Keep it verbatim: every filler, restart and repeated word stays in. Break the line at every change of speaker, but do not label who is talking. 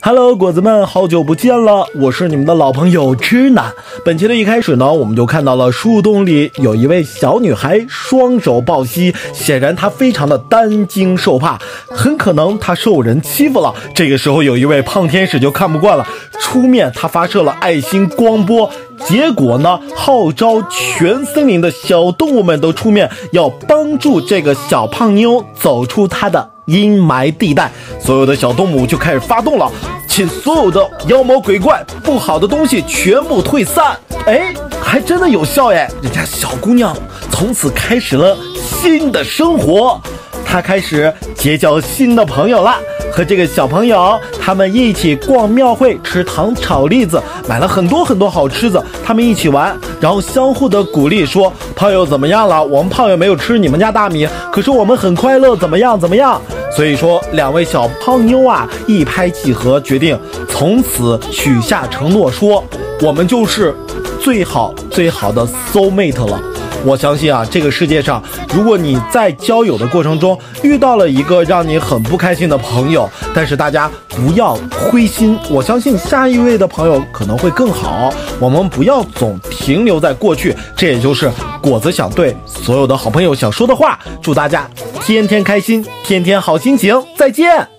Hello， 果子们，好久不见了，我是你们的老朋友知南。本期的一开始呢，我们就看到了树洞里有一位小女孩双手抱膝，显然她非常的担惊受怕，很可能她受人欺负了。这个时候有一位胖天使就看不惯了，出面他发射了爱心光波，结果呢，号召全森林的小动物们都出面，要帮助这个小胖妞走出她的阴霾地带。所有的小动物就开始发动了，请所有的妖魔鬼怪不好的东西全部退散。哎，还真的有效耶，人家小姑娘从此开始了新的生活，她开始结交新的朋友了。和这个小朋友他们一起逛庙会，吃糖炒栗子，买了很多很多好吃的，他们一起玩，然后相互的鼓励说，胖友怎么样了？我们胖友没有吃你们家大米，可是我们很快乐，怎么样怎么样？所以说两位小胖妞啊一拍即合，决定从此许下承诺，说我们就是最好最好的 soul mate 了。我相信啊，这个世界上，如果你在交友的过程中遇到了一个让你很不开心的朋友，但是大家不要灰心，我相信下一位的朋友可能会更好。我们不要总停留在过去，这也就是果子想对所有的好朋友想说的话。祝大家天天开心，天天好心情，再见。